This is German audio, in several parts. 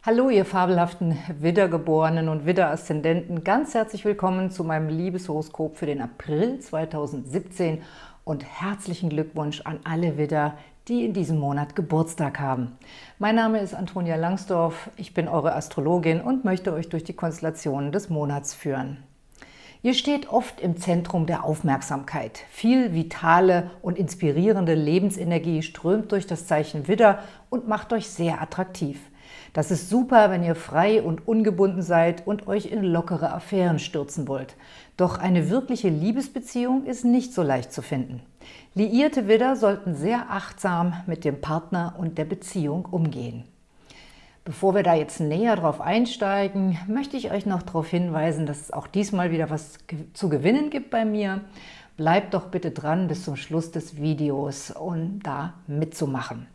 Hallo, ihr fabelhaften Widdergeborenen und Widder-Aszendenten. Ganz herzlich willkommen zu meinem Liebeshoroskop für den April 2017 und herzlichen Glückwunsch an alle Widder, die in diesem Monat Geburtstag haben. Mein Name ist Antonia Langsdorf, ich bin eure Astrologin und möchte euch durch die Konstellationen des Monats führen. Ihr steht oft im Zentrum der Aufmerksamkeit. Viel vitale und inspirierende Lebensenergie strömt durch das Zeichen Widder und macht euch sehr attraktiv. Das ist super, wenn ihr frei und ungebunden seid und euch in lockere Affären stürzen wollt. Doch eine wirkliche Liebesbeziehung ist nicht so leicht zu finden. Liierte Widder sollten sehr achtsam mit dem Partner und der Beziehung umgehen. Bevor wir da jetzt näher drauf einsteigen, möchte ich euch noch darauf hinweisen, dass es auch diesmal wieder was zu gewinnen gibt bei mir. Bleibt doch bitte dran bis zum Schluss des Videos, um da mitzumachen.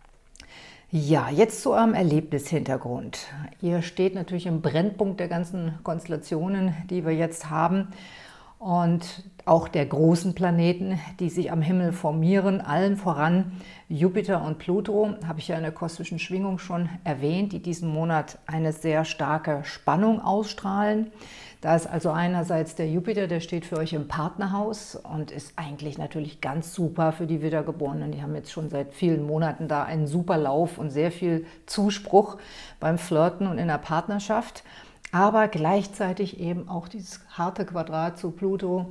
Ja, jetzt zu eurem Erlebnishintergrund. Ihr steht natürlich im Brennpunkt der ganzen Konstellationen, die wir jetzt haben und auch der großen Planeten, die sich am Himmel formieren, allen voran Jupiter und Pluto, habe ich ja in der kosmischen Schwingung schon erwähnt, die diesen Monat eine sehr starke Spannung ausstrahlen. Da ist also einerseits der Jupiter, der steht für euch im Partnerhaus und ist eigentlich natürlich ganz super für die Widdergeborenen. Die haben jetzt schon seit vielen Monaten da einen super Lauf und sehr viel Zuspruch beim Flirten und in der Partnerschaft. Aber gleichzeitig eben auch dieses harte Quadrat zu Pluto,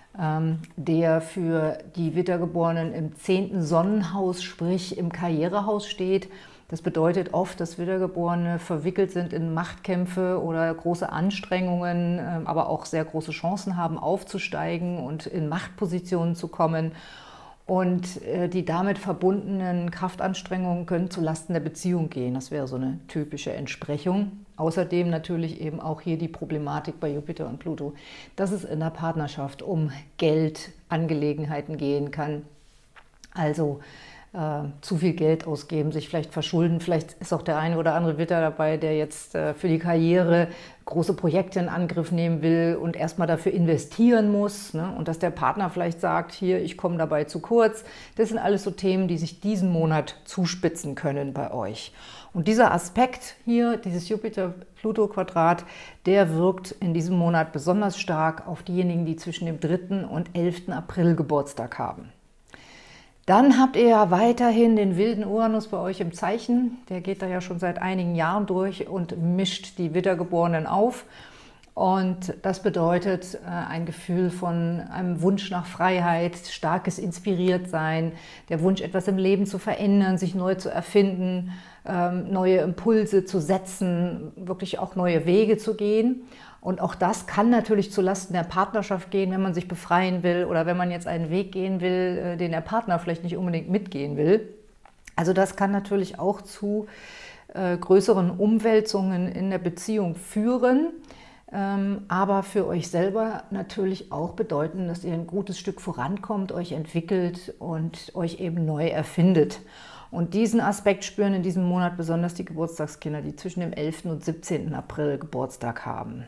der für die Widdergeborenen im 10. Sonnenhaus, sprich im Karrierehaus steht. Das bedeutet oft, dass Widdergeborene verwickelt sind in Machtkämpfe oder große Anstrengungen, aber auch sehr große Chancen haben, aufzusteigen und in Machtpositionen zu kommen. Und die damit verbundenen Kraftanstrengungen können zulasten der Beziehung gehen. Das wäre so eine typische Entsprechung. Außerdem natürlich eben auch hier die Problematik bei Jupiter und Pluto, dass es in der Partnerschaft um Geldangelegenheiten gehen kann. Also zu viel Geld ausgeben, sich vielleicht verschulden. Vielleicht ist auch der eine oder andere Widder dabei, der jetzt für die Karriere große Projekte in Angriff nehmen will und erstmal dafür investieren muss, ne? Und dass der Partner vielleicht sagt, hier, ich komme dabei zu kurz. Das sind alles so Themen, die sich diesen Monat zuspitzen können bei euch. Und dieser Aspekt hier, dieses Jupiter-Pluto-Quadrat, der wirkt in diesem Monat besonders stark auf diejenigen, die zwischen dem 3. und 11. April Geburtstag haben. Dann habt ihr ja weiterhin den wilden Uranus bei euch im Zeichen. Der geht da ja schon seit einigen Jahren durch und mischt die Widdergeborenen auf. Und das bedeutet ein Gefühl von einem Wunsch nach Freiheit, starkes Inspiriertsein, der Wunsch, etwas im Leben zu verändern, sich neu zu erfinden, neue Impulse zu setzen, wirklich auch neue Wege zu gehen. Und auch das kann natürlich zulasten der Partnerschaft gehen, wenn man sich befreien will oder wenn man jetzt einen Weg gehen will, den der Partner vielleicht nicht unbedingt mitgehen will. Also das kann natürlich auch zu größeren Umwälzungen in der Beziehung führen, aber für euch selber natürlich auch bedeuten, dass ihr ein gutes Stück vorankommt, euch entwickelt und euch eben neu erfindet. Und diesen Aspekt spüren in diesem Monat besonders die Geburtstagskinder, die zwischen dem 11. und 17. April Geburtstag haben.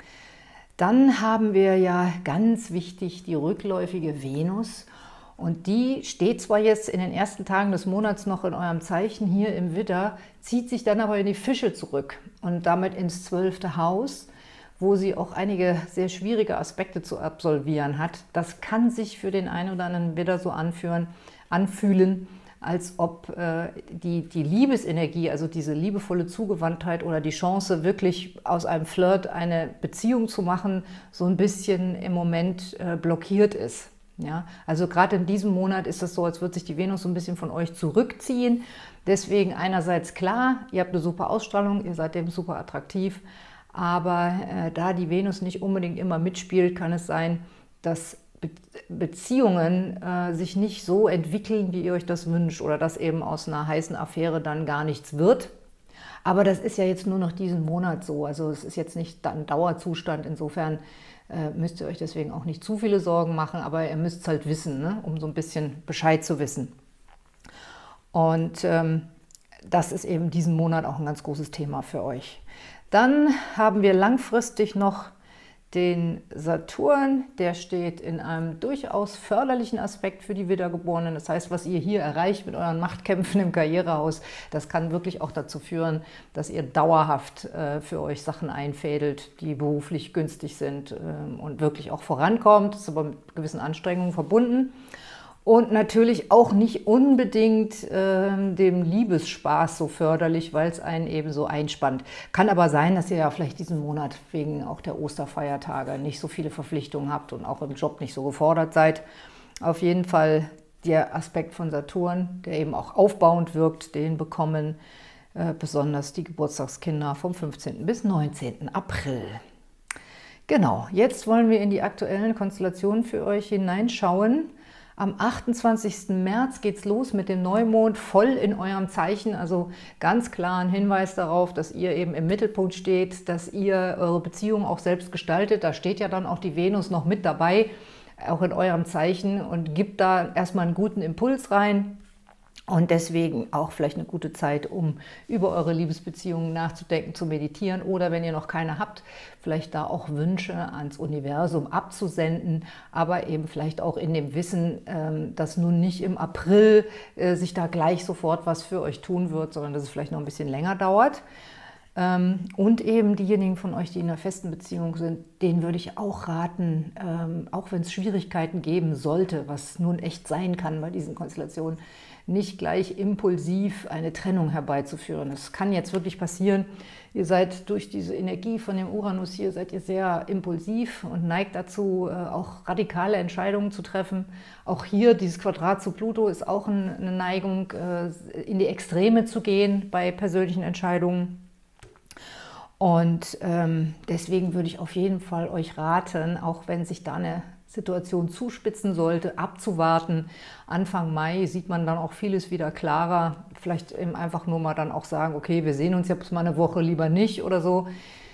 Dann haben wir ja ganz wichtig die rückläufige Venus. Und die steht zwar jetzt in den ersten Tagen des Monats noch in eurem Zeichen hier im Widder, zieht sich dann aber in die Fische zurück und damit ins 12. Haus, wo sie auch einige sehr schwierige Aspekte zu absolvieren hat. Das kann sich für den einen oder anderen Widder so anfühlen, als ob die Liebesenergie, also diese liebevolle Zugewandtheit oder die Chance, wirklich aus einem Flirt eine Beziehung zu machen, so ein bisschen im Moment blockiert ist. Ja? Also gerade in diesem Monat ist es so, als würde sich die Venus so ein bisschen von euch zurückziehen. Deswegen einerseits klar, ihr habt eine super Ausstrahlung, ihr seid dem super attraktiv, aber da die Venus nicht unbedingt immer mitspielt, kann es sein, dass Beziehungen sich nicht so entwickeln, wie ihr euch das wünscht oder dass eben aus einer heißen Affäre dann gar nichts wird. Aber das ist ja jetzt nur noch diesen Monat so, also es ist jetzt nicht ein Dauerzustand, insofern müsst ihr euch deswegen auch nicht zu viele Sorgen machen, aber ihr müsst es halt wissen, ne? Um so ein bisschen Bescheid zu wissen. Und das ist eben diesen Monat auch ein ganz großes Thema für euch. Dann haben wir langfristig noch den Saturn, der steht in einem durchaus förderlichen Aspekt für die Wiedergeborenen. Das heißt, was ihr hier erreicht mit euren Machtkämpfen im Karrierehaus, das kann wirklich auch dazu führen, dass ihr dauerhaft für euch Sachen einfädelt, die beruflich günstig sind und wirklich auch vorankommt. Das ist aber mit gewissen Anstrengungen verbunden. Und natürlich auch nicht unbedingt dem Liebesspaß so förderlich, weil es einen eben so einspannt. Kann aber sein, dass ihr ja vielleicht diesen Monat wegen auch der Osterfeiertage nicht so viele Verpflichtungen habt und auch im Job nicht so gefordert seid. Auf jeden Fall der Aspekt von Saturn, der eben auch aufbauend wirkt, den bekommen besonders die Geburtstagskinder vom 15. bis 19. April. Genau, jetzt wollen wir in die aktuellen Konstellationen für euch hineinschauen. Am 28. März geht es los mit dem Neumond voll in eurem Zeichen, also ganz klar ein Hinweis darauf, dass ihr eben im Mittelpunkt steht, dass ihr eure Beziehung auch selbst gestaltet. Da steht ja dann auch die Venus noch mit dabei, auch in eurem Zeichen, und gibt da erstmal einen guten Impuls rein. Und deswegen auch vielleicht eine gute Zeit, um über eure Liebesbeziehungen nachzudenken, zu meditieren oder wenn ihr noch keine habt, vielleicht da auch Wünsche ans Universum abzusenden, aber eben vielleicht auch in dem Wissen, dass nun nicht im April sich da gleich sofort was für euch tun wird, sondern dass es vielleicht noch ein bisschen länger dauert. Und eben diejenigen von euch, die in einer festen Beziehung sind, denen würde ich auch raten, auch wenn es Schwierigkeiten geben sollte, was nun echt sein kann bei diesen Konstellationen, nicht gleich impulsiv eine Trennung herbeizuführen. Das kann jetzt wirklich passieren. Ihr seid durch diese Energie von dem Uranus hier, seid ihr sehr impulsiv und neigt dazu, auch radikale Entscheidungen zu treffen. Auch hier, dieses Quadrat zu Pluto ist auch eine Neigung, in die Extreme zu gehen bei persönlichen Entscheidungen. Und deswegen würde ich auf jeden Fall euch raten, auch wenn sich da eine Situation zuspitzen sollte, abzuwarten. Anfang Mai sieht man dann auch vieles wieder klarer. Vielleicht eben einfach nur mal dann auch sagen, okay, wir sehen uns jetzt mal eine Woche lieber nicht oder so.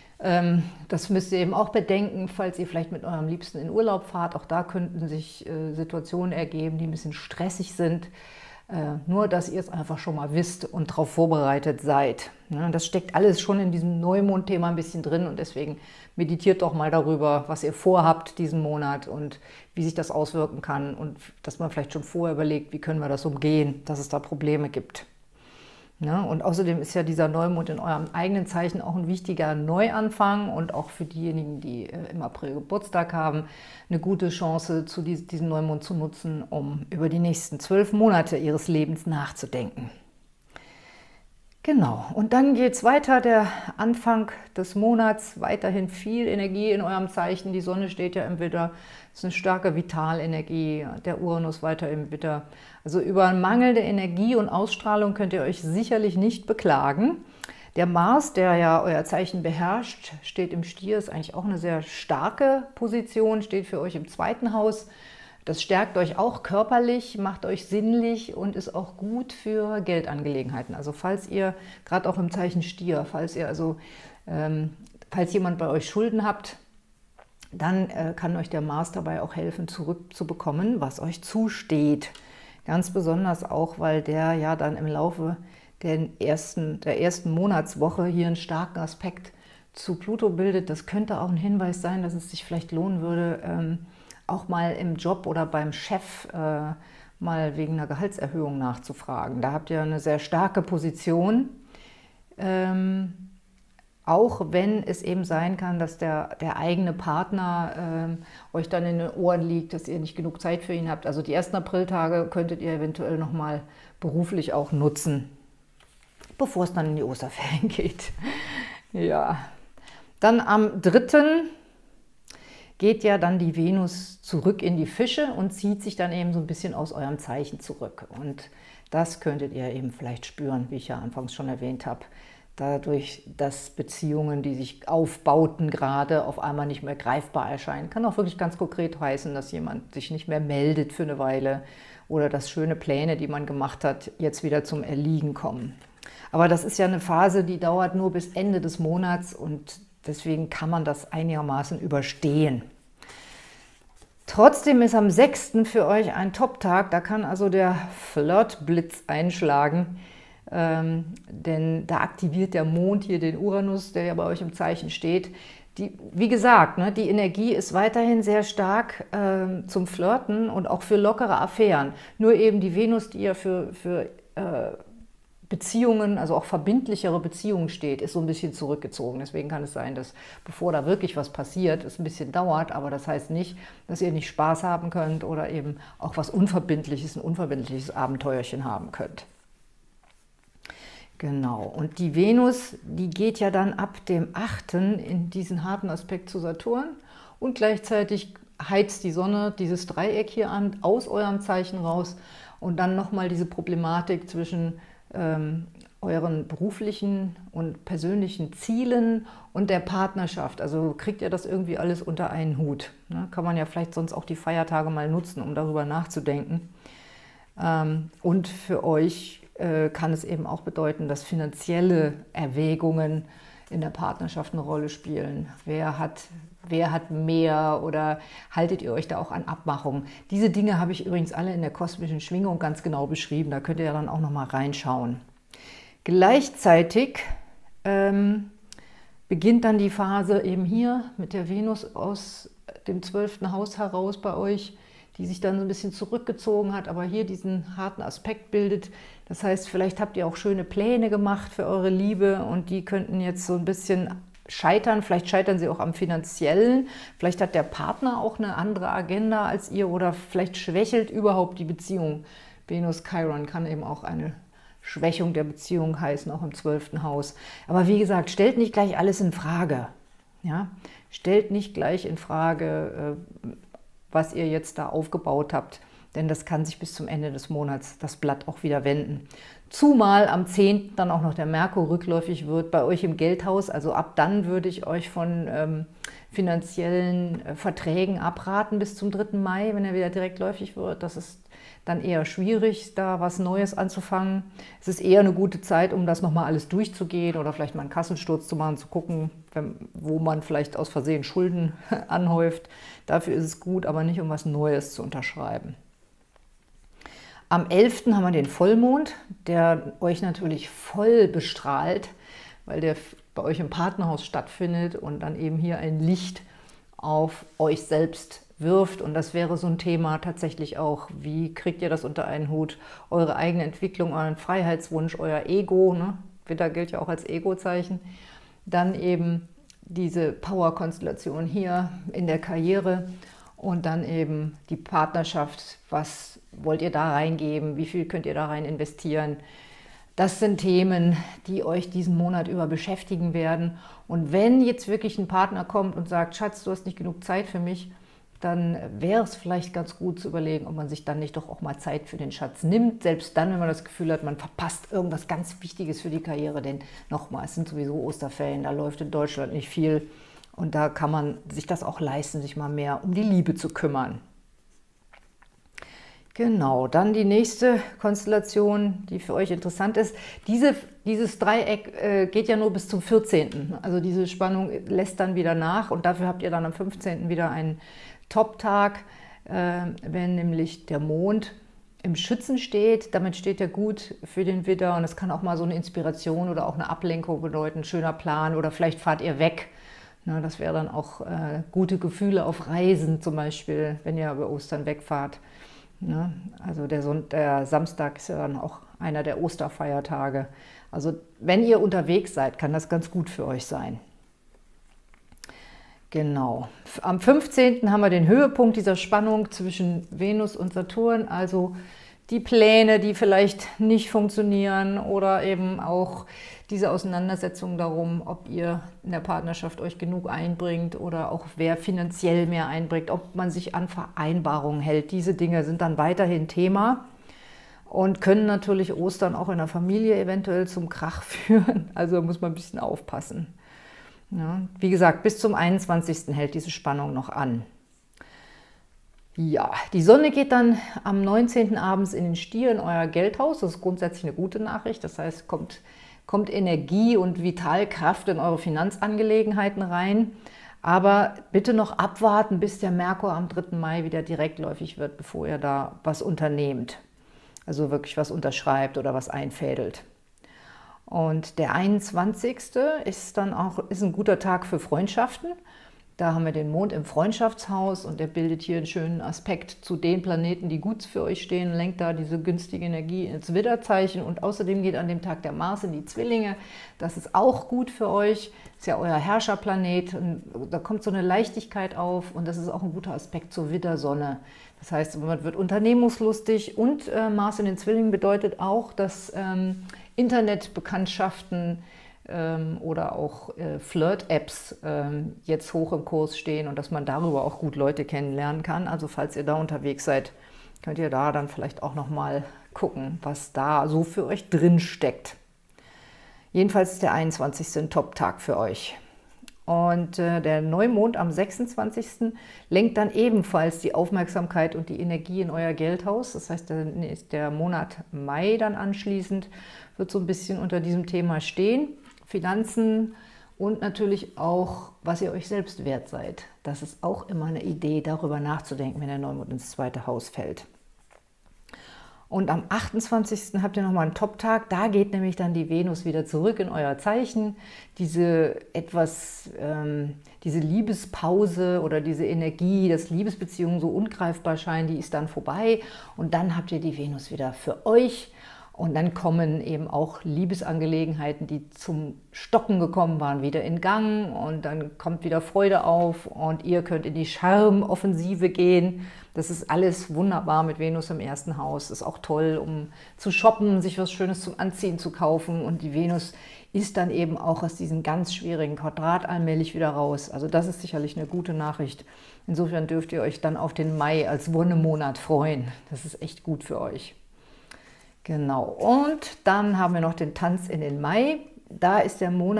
Das müsst ihr eben auch bedenken, falls ihr vielleicht mit eurem Liebsten in Urlaub fahrt. Auch da könnten sich Situationen ergeben, die ein bisschen stressig sind. Nur, dass ihr es einfach schon mal wisst und darauf vorbereitet seid. Das steckt alles schon in diesem Neumond-Thema ein bisschen drin und deswegen meditiert doch mal darüber, was ihr vorhabt diesen Monat und wie sich das auswirken kann und dass man vielleicht schon vorher überlegt, wie können wir das umgehen, dass es da Probleme gibt. Und außerdem ist ja dieser Neumond in eurem eigenen Zeichen auch ein wichtiger Neuanfang und auch für diejenigen, die im April Geburtstag haben, eine gute Chance, diesen Neumond zu nutzen, um über die nächsten 12 Monate ihres Lebens nachzudenken. Genau, und dann geht es weiter, der Anfang des Monats, weiterhin viel Energie in eurem Zeichen. Die Sonne steht ja im Widder, es ist eine starke Vitalenergie, der Uranus weiter im Widder. Also über mangelnde Energie und Ausstrahlung könnt ihr euch sicherlich nicht beklagen. Der Mars, der ja euer Zeichen beherrscht, steht im Stier, ist eigentlich auch eine sehr starke Position, steht für euch im 2. Haus. Das stärkt euch auch körperlich, macht euch sinnlich und ist auch gut für Geldangelegenheiten. Also falls ihr, gerade auch im Zeichen Stier, falls jemand bei euch Schulden habt, dann kann euch der Mars dabei auch helfen, zurückzubekommen, was euch zusteht. Ganz besonders auch, weil der ja dann im Laufe der ersten Monatswoche hier einen starken Aspekt zu Pluto bildet. Das könnte auch ein Hinweis sein, dass es sich vielleicht lohnen würde, auch mal im Job oder beim Chef mal wegen einer Gehaltserhöhung nachzufragen. Da habt ihr eine sehr starke Position, auch wenn es eben sein kann, dass der eigene Partner euch dann in den Ohren liegt, dass ihr nicht genug Zeit für ihn habt. Also die ersten Apriltage könntet ihr eventuell nochmal beruflich auch nutzen, bevor es dann in die Osterferien geht. Ja, dann am 3. geht ja dann die Venus zurück in die Fische und zieht sich dann eben so ein bisschen aus eurem Zeichen zurück. Und das könntet ihr eben vielleicht spüren, wie ich ja anfangs schon erwähnt habe. Dadurch, dass Beziehungen, die sich aufbauten, gerade auf einmal nicht mehr greifbar erscheinen. Kann auch wirklich ganz konkret heißen, dass jemand sich nicht mehr meldet für eine Weile oder dass schöne Pläne, die man gemacht hat, jetzt wieder zum Erliegen kommen. Aber das ist ja eine Phase, die dauert nur bis Ende des Monats und deswegen kann man das einigermaßen überstehen. Trotzdem ist am 6. für euch ein Top-Tag, da kann also der Flirtblitz einschlagen, denn da aktiviert der Mond hier den Uranus, der ja bei euch im Zeichen steht, wie gesagt, ne, die Energie ist weiterhin sehr stark zum Flirten und auch für lockere Affären. Nur eben die Venus, die ja für Beziehungen, also auch verbindlichere Beziehungen steht, ist so ein bisschen zurückgezogen. Deswegen kann es sein, dass bevor da wirklich was passiert, es ein bisschen dauert, aber das heißt nicht, dass ihr nicht Spaß haben könnt oder eben auch was Unverbindliches, ein unverbindliches Abenteuerchen haben könnt. Genau, und die Venus, die geht ja dann ab dem 8. in diesen harten Aspekt zu Saturn und gleichzeitig heizt die Sonne dieses Dreieck hier an, aus eurem Zeichen raus und dann nochmal diese Problematik zwischen euren beruflichen und persönlichen Zielen und der Partnerschaft. Also kriegt ihr das irgendwie alles unter einen Hut. Ne? Kann man ja vielleicht sonst auch die Feiertage mal nutzen, um darüber nachzudenken. Und für euch kann es eben auch bedeuten, dass finanzielle Erwägungen in der Partnerschaft eine Rolle spielen. Wer hat mehr oder haltet ihr euch da auch an Abmachungen? Diese Dinge habe ich übrigens alle in der kosmischen Schwingung ganz genau beschrieben. Da könnt ihr ja dann auch noch mal reinschauen. Gleichzeitig beginnt dann die Phase eben hier mit der Venus aus dem 12. Haus heraus bei euch, die sich dann so ein bisschen zurückgezogen hat, aber hier diesen harten Aspekt bildet. Das heißt, vielleicht habt ihr auch schöne Pläne gemacht für eure Liebe und die könnten jetzt so ein bisschen scheitern. Vielleicht scheitern sie auch am Finanziellen. Vielleicht hat der Partner auch eine andere Agenda als ihr oder vielleicht schwächelt überhaupt die Beziehung. Venus-Chiron kann eben auch eine Schwächung der Beziehung heißen, auch im 12. Haus. Aber wie gesagt, stellt nicht gleich alles in Frage. Ja? Stellt nicht gleich in Frage, was ihr jetzt da aufgebaut habt, denn das kann sich bis zum Ende des Monats das Blatt auch wieder wenden. Zumal am 10. dann auch noch der Merkur rückläufig wird bei euch im Geldhaus, also ab dann würde ich euch von finanziellen Verträgen abraten bis zum 3. Mai, wenn er wieder direktläufig wird. Das ist dann eher schwierig, da was Neues anzufangen. Es ist eher eine gute Zeit, um das nochmal alles durchzugehen oder vielleicht mal einen Kassensturz zu machen, zu gucken, wo man vielleicht aus Versehen Schulden anhäuft. Dafür ist es gut, aber nicht, um was Neues zu unterschreiben. Am 11. haben wir den Vollmond, der euch natürlich voll bestrahlt, weil der bei euch im Partnerhaus stattfindet und dann eben hier ein Licht auf euch selbst wirft. Und das wäre so ein Thema tatsächlich auch, wie kriegt ihr das unter einen Hut? Eure eigene Entwicklung, euren Freiheitswunsch, euer Ego, ne? Widder gilt ja auch als Ego-Zeichen. Dann eben diese Power-Konstellation hier in der Karriere und dann eben die Partnerschaft. Was wollt ihr da reingeben? Wie viel könnt ihr da rein investieren? Das sind Themen, die euch diesen Monat über beschäftigen werden. Und wenn jetzt wirklich ein Partner kommt und sagt, Schatz, du hast nicht genug Zeit für mich, dann wäre es vielleicht ganz gut zu überlegen, ob man sich dann nicht doch auch mal Zeit für den Schatz nimmt. Selbst dann, wenn man das Gefühl hat, man verpasst irgendwas ganz Wichtiges für die Karriere. Denn nochmal, es sind sowieso Osterferien, da läuft in Deutschland nicht viel. Und da kann man sich das auch leisten, sich mal mehr um die Liebe zu kümmern. Genau, dann die nächste Konstellation, die für euch interessant ist. Dieses Dreieck geht ja nur bis zum 14. Also diese Spannung lässt dann wieder nach und dafür habt ihr dann am 15. wieder einen Top-Tag, wenn nämlich der Mond im Schützen steht. Damit steht er gut für den Widder und es kann auch mal so eine Inspiration oder auch eine Ablenkung bedeuten, ein schöner Plan oder vielleicht fahrt ihr weg. Na, das wäre dann auch gute Gefühle auf Reisen zum Beispiel, wenn ihr über Ostern wegfahrt. Ne? Also der Samstag ist ja dann auch einer der Osterfeiertage. Also wenn ihr unterwegs seid, kann das ganz gut für euch sein. Genau. Am 15. haben wir den Höhepunkt dieser Spannung zwischen Venus und Saturn, also die Pläne, die vielleicht nicht funktionieren oder eben auch diese Auseinandersetzung darum, ob ihr in der Partnerschaft euch genug einbringt oder auch wer finanziell mehr einbringt, ob man sich an Vereinbarungen hält. Diese Dinge sind dann weiterhin Thema und können natürlich Ostern auch in der Familie eventuell zum Krach führen. Also muss man ein bisschen aufpassen. Ja, wie gesagt, bis zum 21. hält diese Spannung noch an. Ja, die Sonne geht dann am 19. abends in den Stier, in euer Geldhaus. Das ist grundsätzlich eine gute Nachricht. Das heißt, kommt Energie und Vitalkraft in eure Finanzangelegenheiten rein. Aber bitte noch abwarten, bis der Merkur am 3. Mai wieder direktläufig wird, bevor ihr da was unternehmt. Also wirklich was unterschreibt oder was einfädelt. Und der 21. ist dann auch ein guter Tag für Freundschaften. Da haben wir den Mond im Freundschaftshaus und der bildet hier einen schönen Aspekt zu den Planeten, die gut für euch stehen, lenkt da diese günstige Energie ins Widderzeichen und außerdem geht an dem Tag der Mars in die Zwillinge. Das ist auch gut für euch, ist ja euer Herrscherplanet und da kommt so eine Leichtigkeit auf und das ist auch ein guter Aspekt zur Widdersonne. Das heißt, man wird unternehmungslustig und Mars in den Zwillingen bedeutet auch, dass Internetbekanntschaften oder auch Flirt-Apps jetzt hoch im Kurs stehen und dass man darüber auch gut Leute kennenlernen kann. Also falls ihr da unterwegs seid, könnt ihr da dann vielleicht auch noch mal gucken, was da so für euch drin steckt. Jedenfalls ist der 21. ein Top-Tag für euch. Und der Neumond am 26. lenkt dann ebenfalls die Aufmerksamkeit und die Energie in euer Geldhaus. Das heißt, dann ist der Monat Mai dann anschließend, wird so ein bisschen unter diesem Thema stehen. Finanzen und natürlich auch, was ihr euch selbst wert seid. Das ist auch immer eine Idee, darüber nachzudenken, wenn der Neumond ins zweite Haus fällt. Und am 28. habt ihr nochmal einen Top-Tag. Da geht nämlich dann die Venus wieder zurück in euer Zeichen. Diese Liebespause oder diese Energie, dass Liebesbeziehungen so ungreifbar scheinen, die ist dann vorbei. Und dann habt ihr die Venus wieder für euch. Und dann kommen eben auch Liebesangelegenheiten, die zum Stocken gekommen waren, wieder in Gang. Und dann kommt wieder Freude auf und ihr könnt in die Charmoffensive gehen. Das ist alles wunderbar mit Venus im ersten Haus. Ist auch toll, um zu shoppen, sich was Schönes zum Anziehen zu kaufen. Und die Venus ist dann eben auch aus diesem ganz schwierigen Quadrat allmählich wieder raus. Also das ist sicherlich eine gute Nachricht. Insofern dürft ihr euch dann auf den Mai als Wonnemonat freuen. Das ist echt gut für euch. Genau, und dann haben wir noch den Tanz in den Mai. Da ist der Mond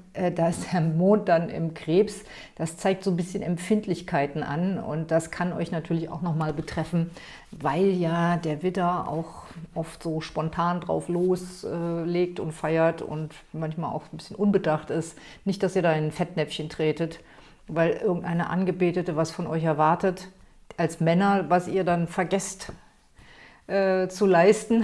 dann im Krebs. Das zeigt so ein bisschen Empfindlichkeiten an und das kann euch natürlich auch nochmal betreffen, weil ja der Widder auch oft so spontan drauf loslegt und feiert und manchmal auch ein bisschen unbedacht ist. Nicht, dass ihr da in ein Fettnäpfchen tretet, weil irgendeine Angebetete was von euch erwartet, als Männer, was ihr dann vergesst zu leisten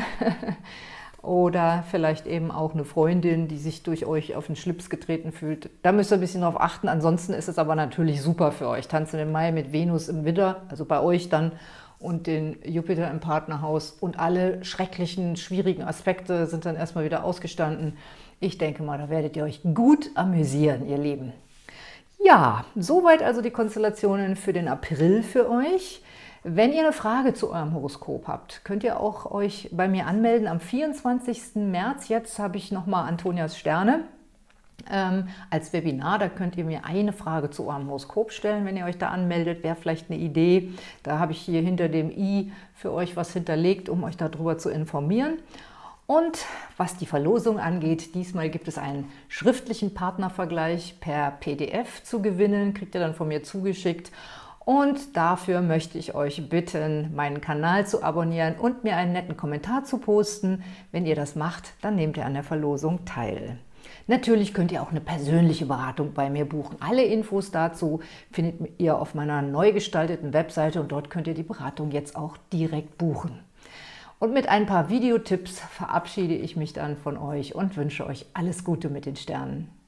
oder vielleicht eben auch eine Freundin, die sich durch euch auf den Schlips getreten fühlt. Da müsst ihr ein bisschen drauf achten. Ansonsten ist es aber natürlich super für euch. Tanzen im Mai mit Venus im Widder, also bei euch dann, und den Jupiter im Partnerhaus und alle schrecklichen, schwierigen Aspekte sind dann erstmal wieder ausgestanden. Ich denke mal, da werdet ihr euch gut amüsieren, ihr Lieben. Ja, soweit also die Konstellationen für den April für euch. Wenn ihr eine Frage zu eurem Horoskop habt, könnt ihr auch euch bei mir anmelden. Am 24. März, jetzt habe ich nochmal Antonias Sterne als Webinar. Da könnt ihr mir eine Frage zu eurem Horoskop stellen, wenn ihr euch da anmeldet. Wäre vielleicht eine Idee. Da habe ich hier hinter dem i für euch was hinterlegt, um euch darüber zu informieren. Und was die Verlosung angeht, diesmal gibt es einen schriftlichen Partnervergleich per PDF zu gewinnen. Kriegt ihr dann von mir zugeschickt. Und dafür möchte ich euch bitten, meinen Kanal zu abonnieren und mir einen netten Kommentar zu posten. Wenn ihr das macht, dann nehmt ihr an der Verlosung teil. Natürlich könnt ihr auch eine persönliche Beratung bei mir buchen. Alle Infos dazu findet ihr auf meiner neu gestalteten Webseite und dort könnt ihr die Beratung jetzt auch direkt buchen. Und mit ein paar Videotipps verabschiede ich mich dann von euch und wünsche euch alles Gute mit den Sternen.